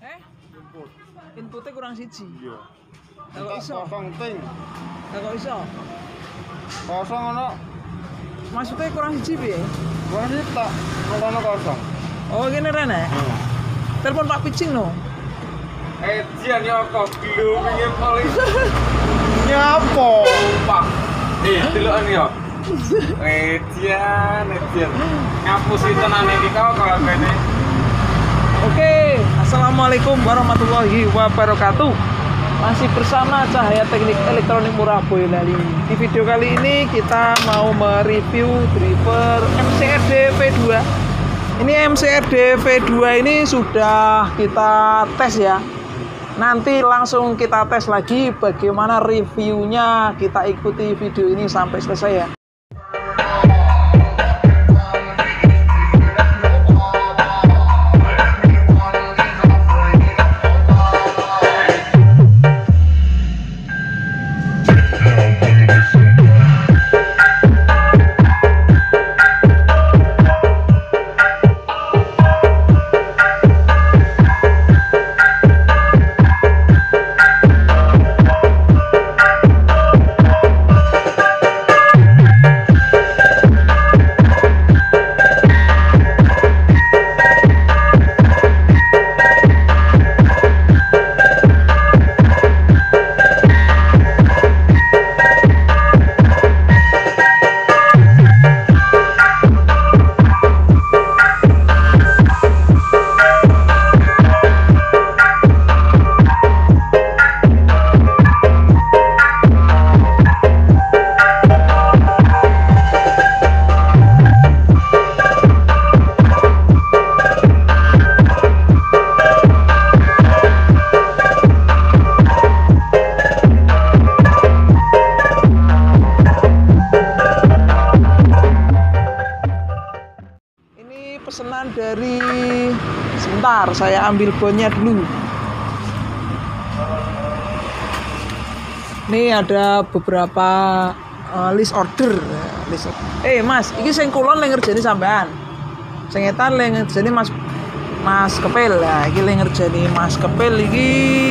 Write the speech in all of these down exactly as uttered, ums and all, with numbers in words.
Eh? Input. Inputnya kurang siji. Iya. Lah kok iso? Kosong ting. Lah kok iso? Kosong ono. Maksudnya kurang siji piye? Wah iki tak ono kosong. Oh, gini rene. Hmm. Telepon Pak Picing no. Eh, jian yo kok glowing polisi. Nyapo? Pak. Eh, delokan yo. Eh, jian, jian. Ngapusi tenan iki kok kalau kene. Oke, assalamualaikum warahmatullahi wabarakatuh. Masih bersama Cahaya Teknik Elektronik Murah Boyolali. Di video kali ini kita mau mereview driver M C R D V dua. Ini M C R D V dua ini sudah kita tes ya. Nanti langsung kita tes lagi bagaimana reviewnya. Kita ikuti video ini sampai selesai ya. Pesanan dari sebentar saya ambil bonnya dulu. Ini ada beberapa uh, list order. List order. Eh Mas, ini sing kulon lagi ngerjani sampean. Sing etan lagi ngerjani Mas Mas Kepil. Lah iki lagi ngerjani Mas Kepil iki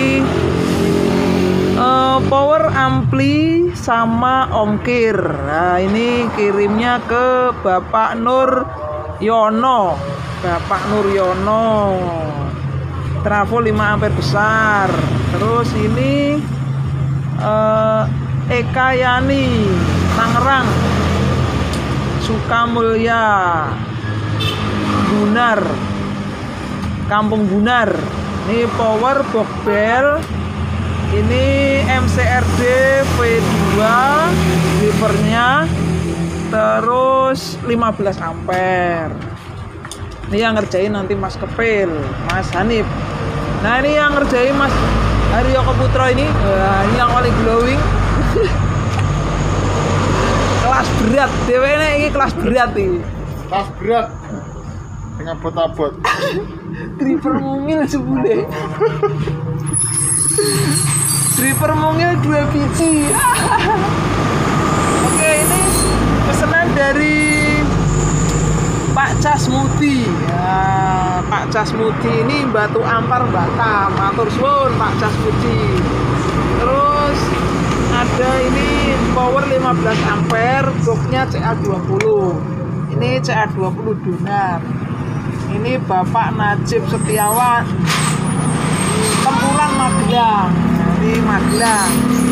uh, power ampli sama ongkir. Nah, ini kirimnya ke Bapak Nur Yono, Bapak Nur Yono, trafo lima ampere besar. Terus ini eh, Eka Yani, Tangerang, Sukamulya, Bunar, Kampung Bunar. Ini power box bell. Ini M C R D V dua, drivernya. Terus lima belas ampere. Ini yang ngerjain nanti Mas Kepil, Mas Hanif. Nah ini yang ngerjain Mas Haryo Keputro ini. Wah, ini yang paling glowing. Kelas berat, D W nya ini kelas berat ini. Kelas berat. Dengan abot-abot. Driver mungil sebule. Driver mungil dua biji. Oke, ini pesanan dari Pak Casmudi ya, Pak Casmudi ini Batu Ampar Batam. Matur suwun Pak Casmudi. Terus ada ini power lima belas ampere, boxnya C A dua puluh. Ini C A dua puluh donar. Ini Bapak Najib Setiawan, Tempuran Magelang. Ini Magelang.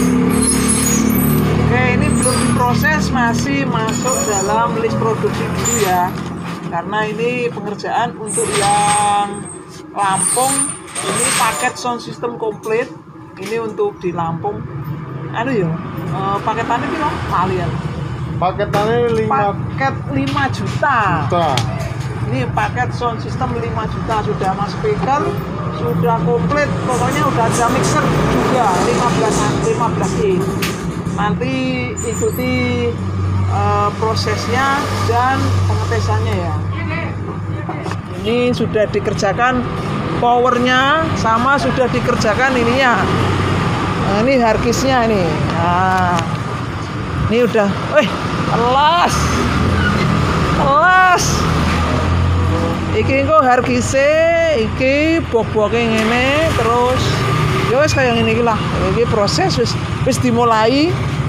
Oke, ini belum diproses, masih masuk dalam list produksi dulu ya. Karena ini pengerjaan untuk yang Lampung. Ini paket sound system komplit. Ini untuk di Lampung. Anu ya, eh, paketannya piro? Kalian. Paketannya lima Paket lima juta. juta. Ini paket sound system lima juta, sudah mas speaker, sudah komplit. Pokoknya udah ada mixer juga lima belas inch. Nanti ikuti uh, prosesnya dan pengetesannya ya. Ini sudah dikerjakan powernya, sama sudah dikerjakan ininya. Nah, ini harddisknya ini. Nah, ini udah. Eh, kelas, kelas. Iki kok harddisknya iki bok-boke ngene terus ya wis kaya ngene iki lah. Iki proses wis wis dimulai.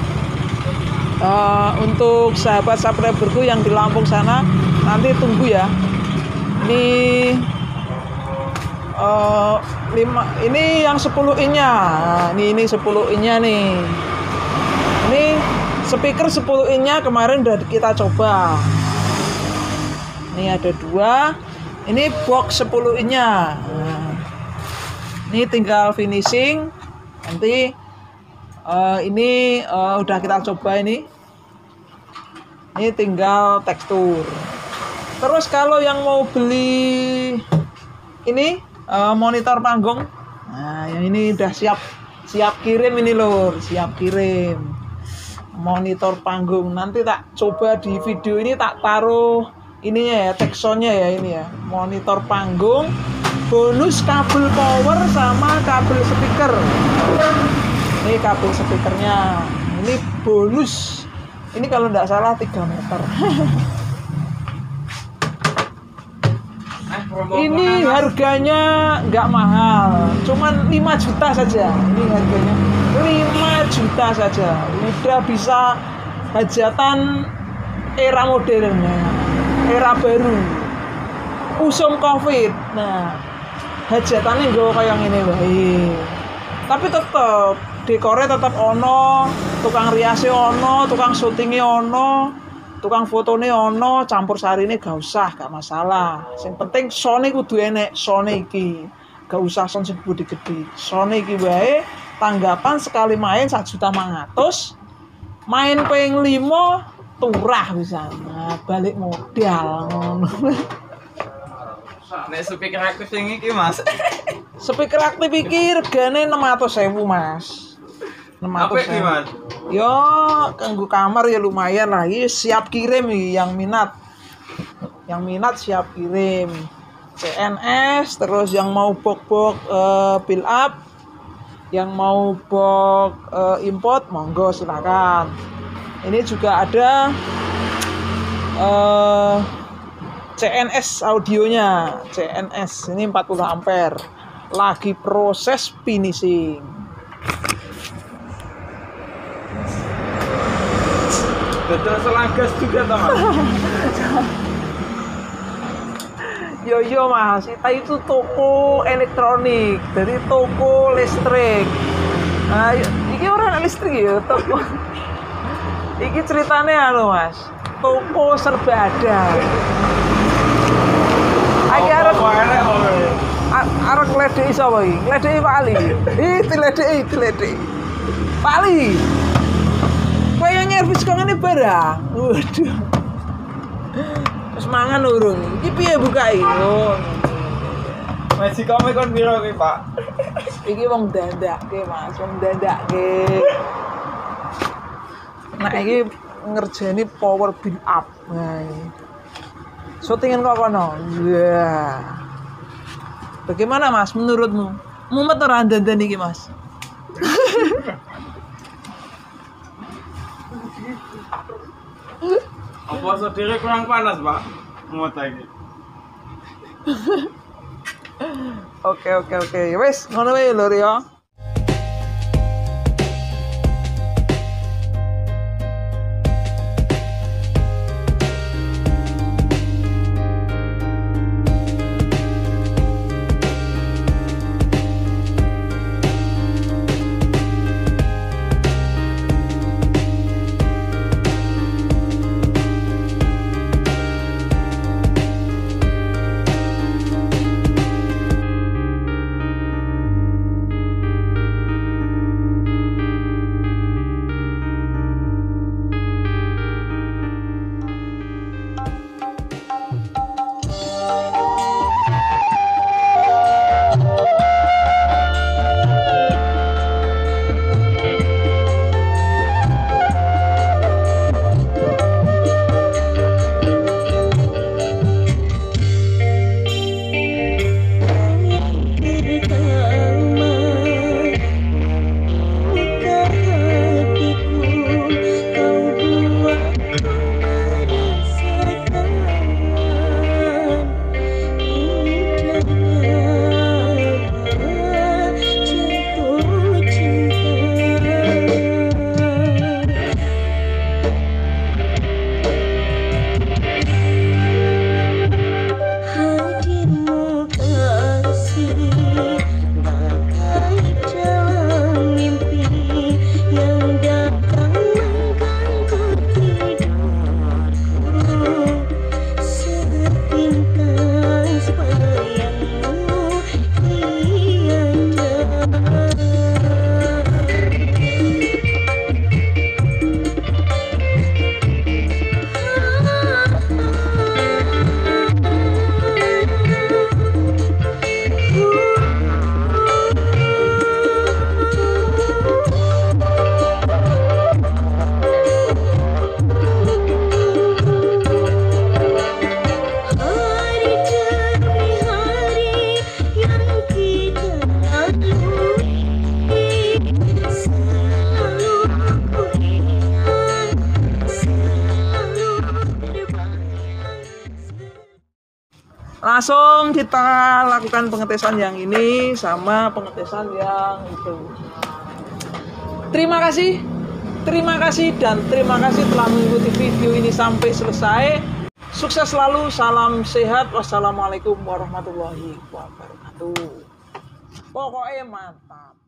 Uh, untuk sahabat subscriberku yang di Lampung sana nanti tunggu ya. Ini uh, lima, ini yang sepuluh innya. Nah, ini ini sepuluh innya nih. Ini speaker sepuluh innya kemarin udah kita coba. Ini ada dua. Ini box sepuluh innya. Nah, ini tinggal finishing. Nanti uh, ini uh, udah kita coba ini. Ini tinggal tekstur. Terus kalau yang mau beli ini uh, monitor panggung, nah yang ini udah siap siap kirim ini lur, siap kirim monitor panggung. Nanti tak coba di video ini tak taruh ininya ya, teksonnya ya ini ya, monitor panggung, bonus kabel power sama kabel speaker. Ini kabel speakernya, ini bonus. Ini kalau nggak salah tiga meter. Ini harganya nggak mahal, cuman lima juta saja. Ini harganya lima juta saja. Udah bisa hajatan era modernnya, era baru, usum covid. Nah, hajatannya gue kayak gini baik. Tapi tetap dekornya tetap ono, tukang riasnya ono, tukang syutingnya ono, tukang fotonya ono, campur sarine gak usah, gak masalah. Yang penting sone kudu enek, sone iki. Gak usah son sing gede-gede. Sone iki wae tanggapan sekali main satu juta lima ratus. Main ping lima turah bisa. Nah, balik modal ngono. Nek speaker aktif sing iki, Mas. Speaker aktif iki regane enam ratus ribu, Mas. enam ratus ribu. Mas? Yo, kanggo kamar ya lumayan lah. Ini siap kirim nih yang minat. Yang minat siap kirim. C N S, terus yang mau box-box uh, build up, yang mau box uh, import, monggo silakan. Ini juga ada uh, C N S audionya, C N S ini empat puluh ampere, lagi proses finishing. Betul selang gas juga teman. Yo yo Mas, kita itu toko elektronik, dari toko listrik. Nah, ini orang listrik ya, toko. Iki ceritanya anu Mas, toko serba ada. Iki arek arek ngledeki sapa iki? Ngledeki Pak Ali. Ih, diledeki, diledeki. Pak Ali. Kowe yang nyervis kok ngene barang. Waduh. Terus mangan urung. Iki piye bukai? Oh. Masih kome kon piro ki, Pak? Iki wong dandake, Mas, wong dandake. Nah, iki ngerjani power build up. Nah, syutingin kok kono. Ya. Bagaimana Mas menurutmu? Mumet ora dandan iki, Mas? Apa sodire kurang panas, Pak? Mumet iki. Oke, oke, oke. Wes, ngono wae lho ya. Langsung kita lakukan pengetesan yang ini sama pengetesan yang itu. Terima kasih. Terima kasih dan terima kasih telah mengikuti video ini sampai selesai. Sukses selalu, salam sehat. Wassalamualaikum warahmatullahi wabarakatuh. Pokoknya mantap.